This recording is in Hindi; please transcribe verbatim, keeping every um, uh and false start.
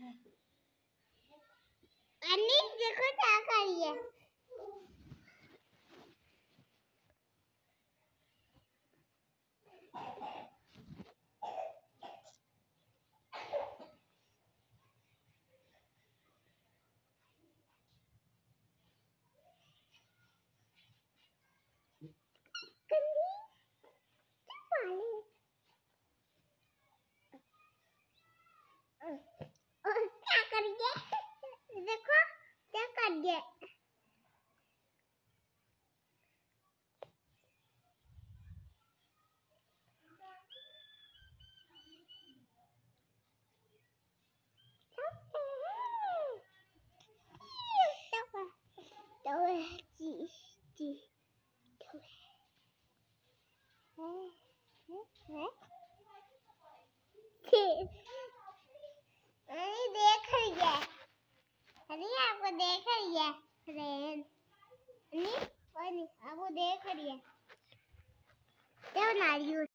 अन्नी देखो क्या कर रही है। क्या कर रही है? देखो क्या कर रही है। देख रही है। अरे आपको देख रही है फ्रेंड। नहीं, आपको देख रही है। क्या बना रही हो?